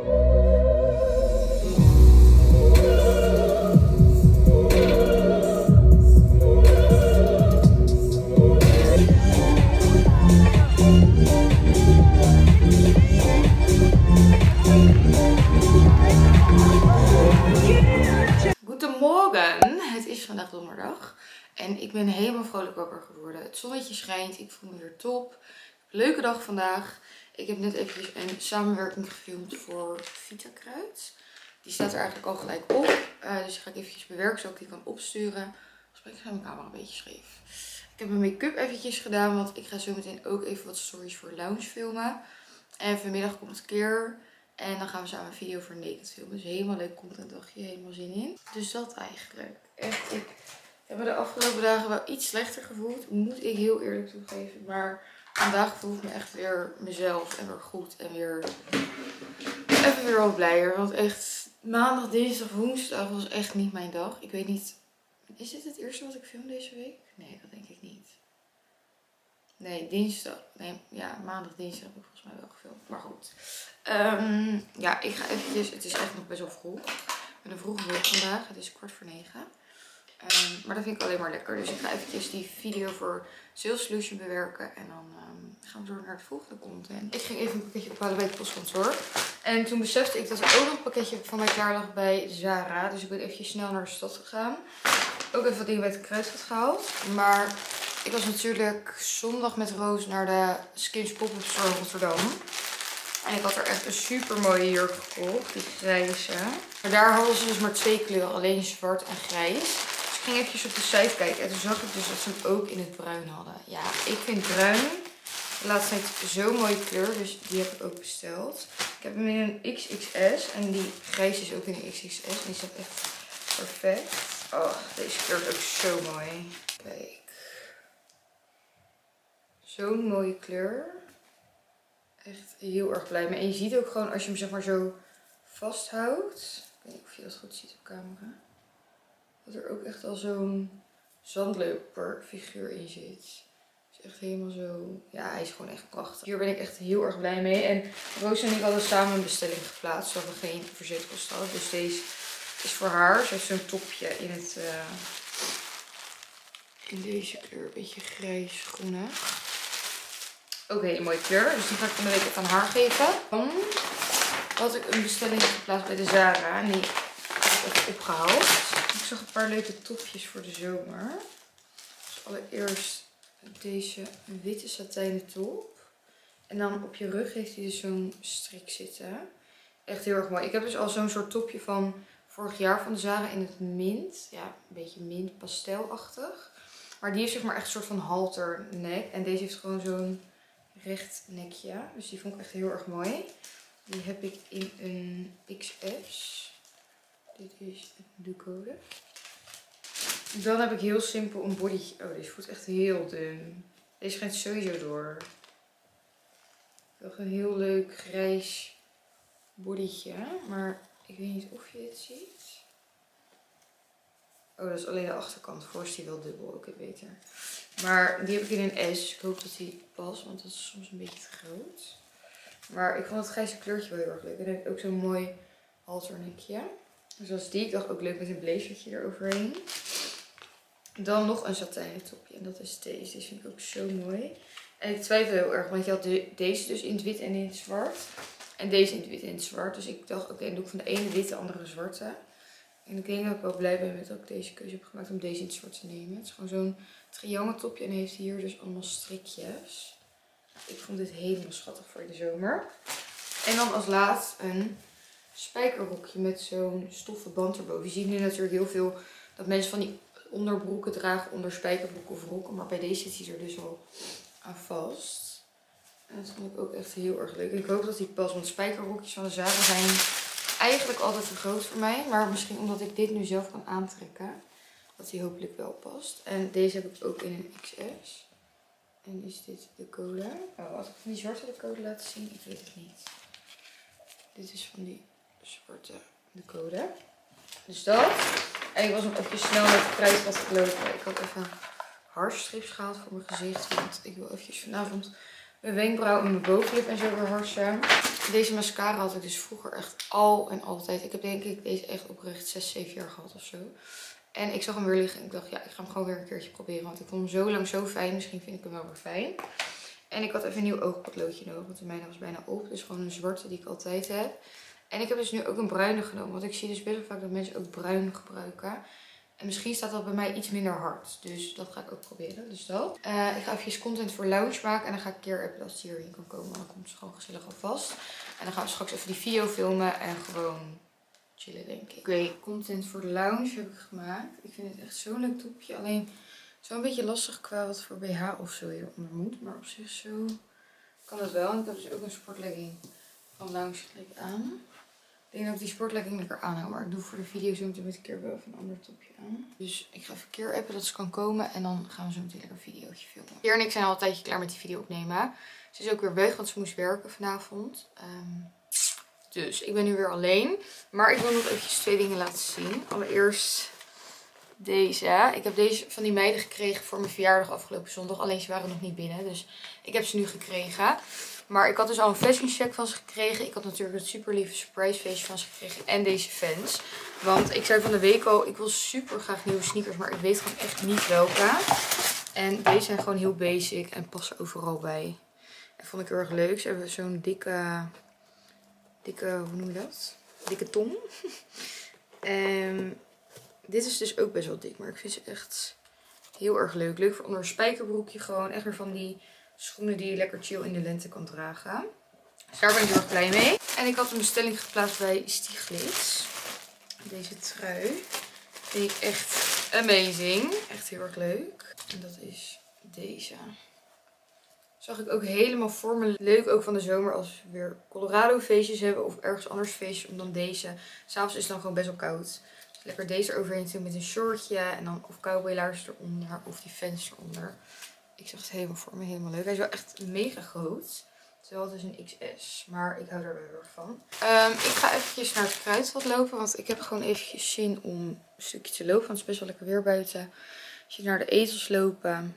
Goedemorgen, het is vandaag donderdag en ik ben helemaal vrolijk wakker geworden. Het zonnetje schijnt, ik voel me weer top. Leuke dag vandaag. Ik heb net eventjes een samenwerking gefilmd voor Vitakruid. Die staat er eigenlijk al gelijk op, dus die ga ik eventjes bewerken zodat ik die kan opsturen. Volgens mij mijn camera een beetje scheef. Ik heb mijn make-up eventjes gedaan, want ik ga zo meteen ook even wat stories voor Lounge filmen. En vanmiddag komt het keer. En dan gaan we samen een video voor Naked filmen. Dus helemaal leuk content, dacht je, helemaal zin in. Dus dat eigenlijk. Echt, ik heb me de afgelopen dagen wel iets slechter gevoeld. Moet ik heel eerlijk toegeven. Maar Vandaag voel ik me echt weer mezelf en weer goed en weer even weer wat blijer. Want echt maandag, dinsdag, woensdag was echt niet mijn dag. Ik weet niet, is dit het eerste wat ik film deze week? Nee, dat denk ik niet. Nee, dinsdag. Nee, ja, maandag, dinsdag heb ik volgens mij wel gefilmd. Maar goed. Ja, ik ga eventjes, het is echt nog best wel vroeg. Ik ben een vroege week vandaag, het is 8:45. Maar dat vind ik alleen maar lekker. Dus ik ga eventjes die video voor Sales Solution bewerken. En dan gaan we door naar het volgende content. Ik ging even een pakketje ophalen bij het postkantoor. En toen besefte ik dat er ook nog een pakketje van mij klaar lag bij Zara. Dus ik ben eventjes snel naar de stad gegaan. Ook even wat dingen bij het kruidvat gehaald. Maar ik was natuurlijk zondag met Roos naar de Skims Pop-up Store in Rotterdam. En ik had er echt een super mooie jurk gekocht. Die grijze. Maar daar hadden ze dus maar 2 kleuren. Alleen zwart en grijs. Dus ik ging eventjes op de site kijken. En toen zag ik dus dat ze hem ook in het bruin hadden. Ja, ik vind bruin de laatste tijd zo'n mooie kleur. Dus die heb ik ook besteld. Ik heb hem in een XXS. En die grijs is ook in een XXS. En die staat echt perfect. Oh, deze kleur is ook zo mooi. Kijk. Zo'n mooie kleur. Echt heel erg blij mee. En je ziet ook gewoon als je hem zeg maar zo vasthoudt. Ik weet niet of je dat goed ziet op camera. Dat er ook echt al zo'n zandloper figuur in zit. Dus echt helemaal zo. Ja, hij is gewoon echt prachtig. Hier ben ik echt heel erg blij mee. En Roos en ik hadden samen een bestelling geplaatst. Zodat we geen verzetkosten hadden. Dus deze is voor haar. Ze heeft zo'n topje in het... in deze kleur. Een beetje grijs-groenig. Ook een hele mooie kleur. Dus die ga ik van de week aan haar geven. Dan had ik een bestelling geplaatst bij de Zara. En die heb ik even opgehaald. Ik zag een paar leuke topjes voor de zomer. Dus allereerst deze witte satijnen top. En dan op je rug heeft hij dus zo'n strik zitten. Echt heel erg mooi. Ik heb dus al zo'n soort topje van vorig jaar van de Zara in het mint. Ja, een beetje mint pastelachtig. Maar die heeft zeg maar echt een soort van halternek. En deze heeft gewoon zo'n recht nekje. Dus die vond ik echt heel erg mooi. Die heb ik in een XS. Dit is de code. Dan heb ik heel simpel een bodytje. Oh, deze voelt echt heel dun. Deze schijnt sowieso door. Nog een heel leuk grijs bodytje. Maar ik weet niet of je het ziet. Oh, dat is alleen de achterkant. Voor is die wel dubbel. Ook beter. Maar die heb ik in een S. Dus ik hoop dat die past. Want dat is soms een beetje te groot. Maar ik vond het grijze kleurtje wel heel erg leuk. En dan heb ik ook zo'n mooi halternekje. Dus dat is die. Ik dacht ook leuk met een blazertje eroverheen. Dan nog een satijnen topje. En dat is deze. Deze vind ik ook zo mooi. En ik twijfel heel erg. Want je had deze dus in het wit en in het zwart. En deze in het wit en in het zwart. Dus ik dacht, oké, dan doe ik van de ene wit de andere zwarte. En ik denk dat ik wel blij ben met dat ik deze keuze heb gemaakt om deze in het zwart te nemen. Het is gewoon zo'n triangeltopje en heeft hier dus allemaal strikjes. Ik vond dit helemaal schattig voor de zomer. En dan als laatst een spijkerrokje met zo'n stoffen band erboven. Je ziet nu natuurlijk heel veel dat mensen van die onderbroeken dragen onder spijkerbroeken of rokken. Maar bij deze zit hij er dus al aan vast. En dat vond ik ook echt heel erg leuk. En ik hoop dat die past, want spijkerrokjes van de Zara zijn eigenlijk altijd te groot voor mij. Maar misschien omdat ik dit nu zelf kan aantrekken, dat die hopelijk wel past. En deze heb ik ook in een XS. En is dit de code? Oh, had ik van die zwarte de code laten zien? Ik weet het niet. Dit is van die zwarte de code. Dus dat. En ik was nog even snel met de kruidvat gelopen. Ik had even haarstrips gehaald voor mijn gezicht. Want ik wil eventjes vanavond mijn wenkbrauw en mijn bovenlip en zo weer harsen. Deze mascara had ik dus vroeger echt al en altijd. Ik heb denk ik deze echt oprecht 6, 7 jaar gehad of zo. En ik zag hem weer liggen en ik dacht, ja, ik ga hem gewoon weer een keertje proberen. Want ik vond hem zo lang zo fijn. Misschien vind ik hem wel weer fijn. En ik had even een nieuw oogpotloodje nodig. Want de mijne was bijna op. Dus gewoon een zwarte die ik altijd heb. En ik heb dus nu ook een bruine genomen. Want ik zie dus best wel vaak dat mensen ook bruin gebruiken. En misschien staat dat bij mij iets minder hard. Dus dat ga ik ook proberen. Dus dat. Ik ga even content voor lounge maken. En dan ga ik een keer appen als die hierin kan komen. Dan komt het gewoon gezellig alvast. En dan gaan we straks even die video filmen. En gewoon chillen, denk ik. Oké, content voor de lounge heb ik gemaakt. Ik vind het echt zo'n leuk topje. Alleen zo'n beetje lastig qua wat voor BH of zo hieronder moet. Maar op zich zo kan het wel. En ik heb dus ook een sportlegging van Lounge gelijk aan. Ik denk dat ik die sportlegging lekker aanhoud. Maar ik doe voor de video zo meteen met een keer wel even een ander topje aan. Dus ik ga even een keer appen dat ze kan komen. En dan gaan we zo meteen lekker een videootje filmen. Keer en ik zijn al een tijdje klaar met die video opnemen. Ze is ook weer weg, want ze moest werken vanavond. Dus ik ben nu weer alleen. Maar ik wil nog eventjes 2 dingen laten zien. Allereerst deze. Ik heb deze van die meiden gekregen voor mijn verjaardag afgelopen zondag. Alleen ze waren nog niet binnen. Dus ik heb ze nu gekregen. Maar ik had dus al een fashion check van ze gekregen. Ik had natuurlijk het super lieve surprise feestje van ze gekregen. En deze fans. Want ik zei van de week al, ik wil super graag nieuwe sneakers. Maar ik weet gewoon echt niet welke. En deze zijn gewoon heel basic en passen overal bij. En vond ik heel erg leuk. Ze hebben zo'n dikke, hoe noem je dat? Dikke tong. En dit is dus ook best wel dik. Maar ik vind ze echt heel erg leuk. Leuk voor onder een spijkerbroekje gewoon. Echt weer van die schoenen die je lekker chill in de lente kan dragen. Dus daar ben ik heel erg blij mee. En ik had een bestelling geplaatst bij Stieglitz. Deze trui vind ik echt amazing. Echt heel erg leuk. En dat is deze. Zag ik ook helemaal voor me. Leuk ook van de zomer als we weer Colorado feestjes hebben. Of ergens anders feestjes. Om dan deze. S'avonds is het dan gewoon best wel koud. Dus lekker deze eroverheen doen met een shortje. En dan of cowboylaars eronder. Of die fans eronder. Ik zag het helemaal voor me. Helemaal leuk. Hij is wel echt mega groot. Terwijl het dus een XS. Maar ik hou er wel heel erg van. Ik ga eventjes naar het Kruidvat lopen. Want ik heb gewoon eventjes zin om een stukje te lopen. Want het is best wel lekker weer buiten. Als je naar de ezels lopen.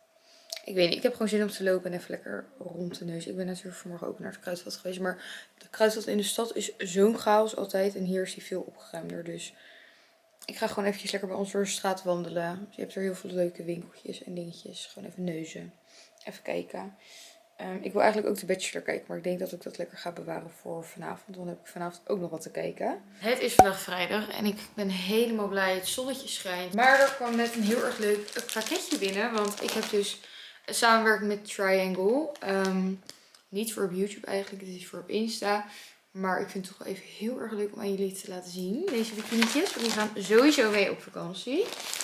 Ik weet niet. Ik heb gewoon zin om te lopen en even lekker rond te neuzen. Ik ben natuurlijk vanmorgen ook naar het Kruidvat geweest. Maar de Kruidvat in de stad is zo'n chaos altijd. En hier is hij veel opgeruimder. Dus ik ga gewoon eventjes lekker bij ons door de straat wandelen. Dus je hebt er heel veel leuke winkeltjes en dingetjes. Gewoon even neuzen. Even kijken. Ik wil eigenlijk ook de Bachelor kijken. Maar ik denk dat ik dat lekker ga bewaren voor vanavond. Want dan heb ik vanavond ook nog wat te kijken. Het is vandaag vrijdag. En ik ben helemaal blij. Het zonnetje schijnt. Maar er kwam net een heel erg leuk pakketje binnen. Want ik heb dus een samenwerking met Triangle. Niet voor op YouTube eigenlijk. Het is voor op Insta. Maar ik vind het toch wel even heel erg leuk om aan jullie te laten zien. Deze bikinietjes. Want die gaan sowieso mee op vakantie.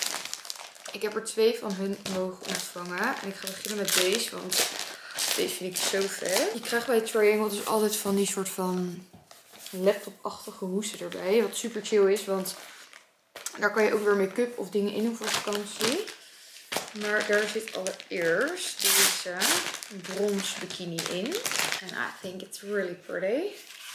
Ik heb er 2 van hun mogen ontvangen. En ik ga beginnen met deze. Want deze vind ik zo vet. Je krijgt bij Triangle dus altijd van die soort van laptopachtige hoesen erbij. Wat super chill is. Want daar kan je ook weer make-up of dingen in doen voor vakantie. Maar daar zit allereerst deze brons bikini in. En I think it's really pretty.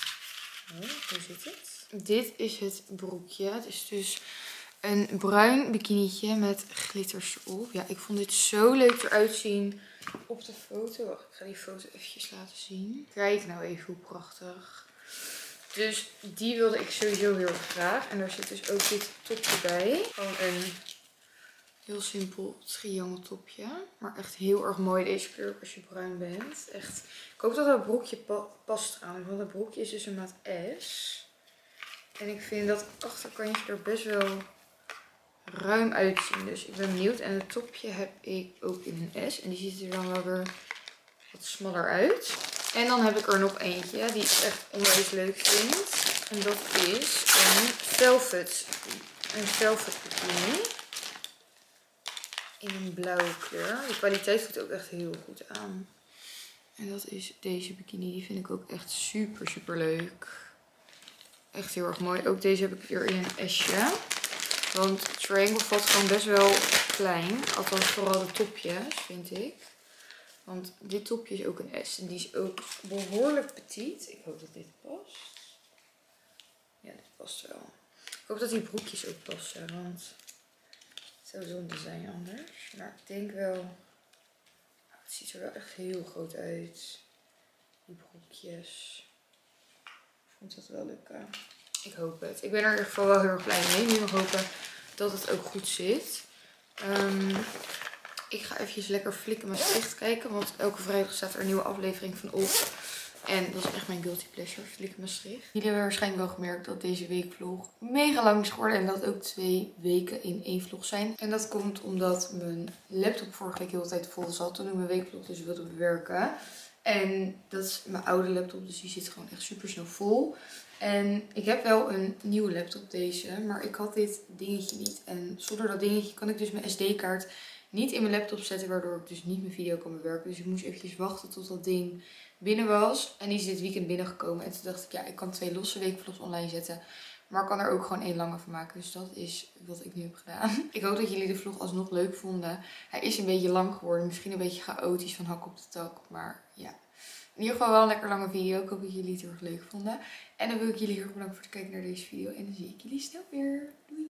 Oh, hoe zit het? Dit is het broekje. Het is dus een bruin bikinietje met glitters erop. Ja, ik vond dit zo leuk eruit zien op de foto. Wacht, ik ga die foto eventjes laten zien. Kijk nou even hoe prachtig. Dus die wilde ik sowieso heel erg graag. En daar zit dus ook dit topje bij. Gewoon een heel simpel triangeltopje. Maar echt heel erg mooi deze kleur als je bruin bent. Echt. Ik hoop dat dat broekje past trouwens. Want dat broekje is dus een maat S. En ik vind dat achterkantje er best wel ruim uitzien. Dus ik ben benieuwd. En het topje heb ik ook in een S. En die ziet er dan wel weer wat smaller uit. En dan heb ik er nog eentje die ik echt onwijs leuk vind. En dat is een velvet bikini. In een blauwe kleur. De kwaliteit voelt ook echt heel goed aan. En dat is deze bikini. Die vind ik ook echt super, super leuk. Echt heel erg mooi. Ook deze heb ik weer in een S'je. Want Triangle valt gewoon best wel klein. Althans vooral de topjes, vind ik. Want dit topje is ook een S. En die is ook behoorlijk petit. Ik hoop dat dit past. Ja, dit past wel. Ik hoop dat die broekjes ook passen. Want het zou zonde zijn anders. Maar ik denk wel. Het ziet er wel echt heel groot uit. Die broekjes. Ik vond dat wel lukken. Ik hoop het. Ik ben er in ieder geval wel heel erg blij mee. Nu nog hopen dat het ook goed zit. Ik ga eventjes lekker Flikken Maastricht kijken. Want elke vrijdag staat er een nieuwe aflevering van op. En dat is echt mijn guilty pleasure, Flikken Maastricht. Jullie hebben waarschijnlijk wel gemerkt dat deze weekvlog mega lang is geworden. En dat het ook 2 weken in 1 vlog zijn. En dat komt omdat mijn laptop vorige week heel de tijd vol zat. Toen ik mijn weekvlog dus wilde bewerken. En dat is mijn oude laptop, dus die zit gewoon echt super snel vol. En ik heb wel een nieuwe laptop, deze. Maar ik had dit dingetje niet. En zonder dat dingetje kan ik dus mijn SD-kaart niet in mijn laptop zetten, waardoor ik dus niet mijn video kan bewerken. Dus ik moest eventjes wachten tot dat ding binnen was. En die is dit weekend binnengekomen. En toen dacht ik, ja, ik kan 2 losse weekvlogs online zetten. Maar ik kan er ook gewoon 1 lange van maken. Dus dat is wat ik nu heb gedaan. Ik hoop dat jullie de vlog alsnog leuk vonden. Hij is een beetje lang geworden. Misschien een beetje chaotisch van hak op de tak. Maar ja, in ieder geval wel een lekker lange video. Ik hoop dat jullie het heel erg leuk vonden. En dan wil ik jullie heel erg bedanken voor het kijken naar deze video. En dan zie ik jullie snel weer. Doei!